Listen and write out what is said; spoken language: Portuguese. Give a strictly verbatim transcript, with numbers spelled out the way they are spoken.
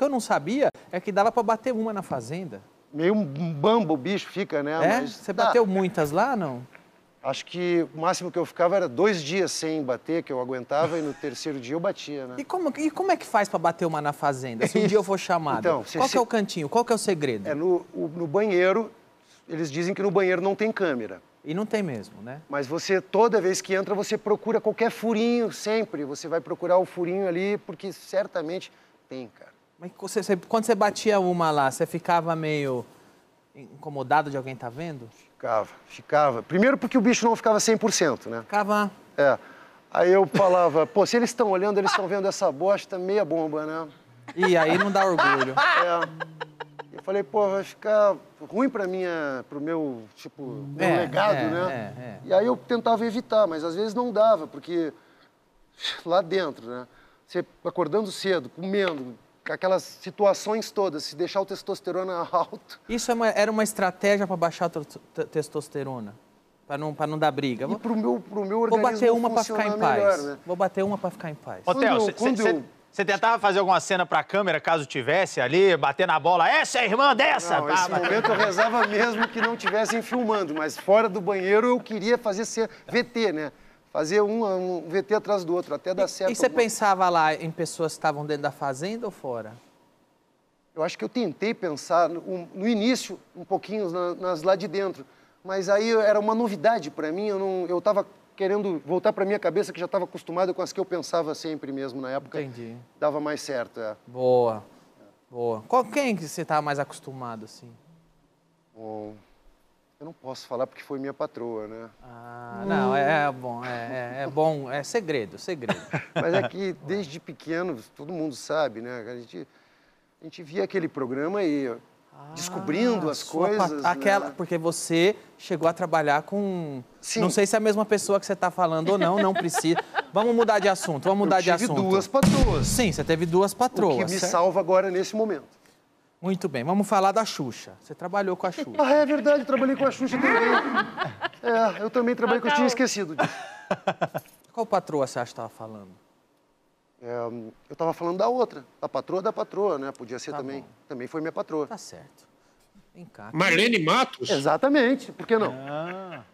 que eu não sabia é que dava para bater uma na fazenda. Meio um bambo o bicho fica, né? É? Mas Você dá. bateu muitas lá, não? Acho que o máximo que eu ficava era dois dias sem bater, que eu aguentava, e no terceiro dia eu batia, né? E como, e como é que faz para bater uma na fazenda, se um dia eu for chamado? Então, você Qual se- que é o cantinho? Qual que é o segredo? É, no, o- no banheiro, eles dizem que no banheiro não tem câmera. E não tem mesmo, né? Mas você, toda vez que entra, você procura qualquer furinho, sempre. Você vai procurar o furinho ali, porque certamente tem, cara. Mas você- você- quando você batia uma lá, você ficava meio incomodado de alguém tá vendo? Ficava, ficava. Primeiro porque o bicho não ficava cem por cento, né? Ficava... É. Aí eu falava, pô, se eles estão olhando, eles estão vendo essa bosta meia bomba, né? E aí não dá orgulho. É. Eu falei, pô, vai ficar ruim pra minha, pro meu, tipo, meu É, legado, é, né? é, é. E aí eu tentava evitar, mas às vezes não dava, porque lá dentro, né? Você acordando cedo, comendo, com aquelas situações todas, se deixar o testosterona alto. Isso é uma- era uma estratégia para baixar a to- te- testosterona? Para não, para não dar briga? E Vou, pro meu, pro meu vou organismo bater uma para ficar em funcionar paz. melhor, né? Vou bater uma para ficar em paz. Ô, Theo, Quando- quando eu- você tentava fazer alguma cena pra câmera, caso tivesse ali, bater na bola, essa é a irmã dessa? Não, Pá, nesse bater- momento eu rezava mesmo que não estivessem filmando, mas fora do banheiro eu queria fazer ser V T, né? Fazer um, um V T atrás do outro, até dar certo. E você alguma- pensava lá em pessoas que estavam dentro da fazenda ou fora? Eu acho que eu tentei pensar no, no início, um pouquinho na- nas lá de dentro, mas aí era uma novidade para mim, eu não, eu estava querendo voltar para minha cabeça, que já estava acostumada com as que eu pensava sempre mesmo na época. Entendi. Dava mais certo, é. Boa, boa. Qual, quem que você estava mais acostumado, assim? Bom, eu não posso falar porque foi minha patroa, né? Ah, não, é, é bom, é, é, é bom, é segredo, segredo. Mas é que desde pequeno, todo mundo sabe, né? A gente, a gente via aquele programa e descobrindo Ah, as sua coisas. pat- Aquela, né? porque você chegou a trabalhar com... Sim. Não sei se é a mesma pessoa que você está falando ou não, não precisa. Vamos mudar de assunto, vamos mudar Eu de tive assunto. duas patroas, Sim, você teve duas o patroas. que me certo? salva agora nesse momento. Muito bem, vamos falar da Xuxa. Você trabalhou com a Xuxa. Ah, é verdade, eu trabalhei com a Xuxa também. É, eu também trabalhei com a Xuxa, tinha esquecido disso. Qual patroa você acha que estava falando? É, eu estava falando da outra, da patroa da patroa, né? Podia ser Tá também. bom. Também foi minha patroa. Tá certo. Vem cá. Marlene Matos? Exatamente, por que não? Ah.